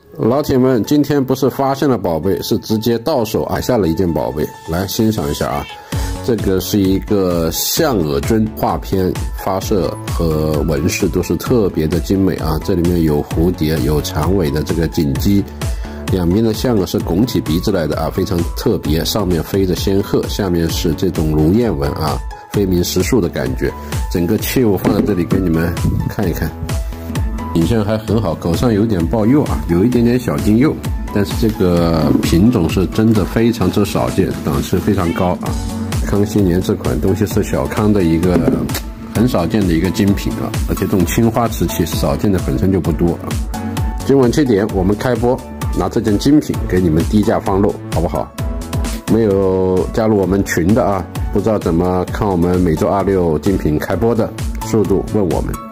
老铁们，今天不是发现了宝贝，是直接到手拿下了一件宝贝。来欣赏一下啊，这个是一个象耳尊画片，发射和纹饰都是特别的精美啊。这里面有蝴蝶，有长尾的这个锦鸡，两边的象耳是拱起鼻子来的啊，非常特别。上面飞着仙鹤，下面是这种如燕纹啊，飞鸣时速的感觉。整个器物放在这里给你们看一看。影像还很好，口上有点爆釉啊，有一点点小金釉，但是这个品种是真的非常之少见，档次非常高啊。康熙年这款东西是小康的一个很少见的一个精品啊，而且这种青花瓷器少见的本身就不多啊。今晚7点我们开播，拿这件精品给你们低价放肉，好不好？没有加入我们群的啊，不知道怎么看我们每周26精品开播的速度，问我们。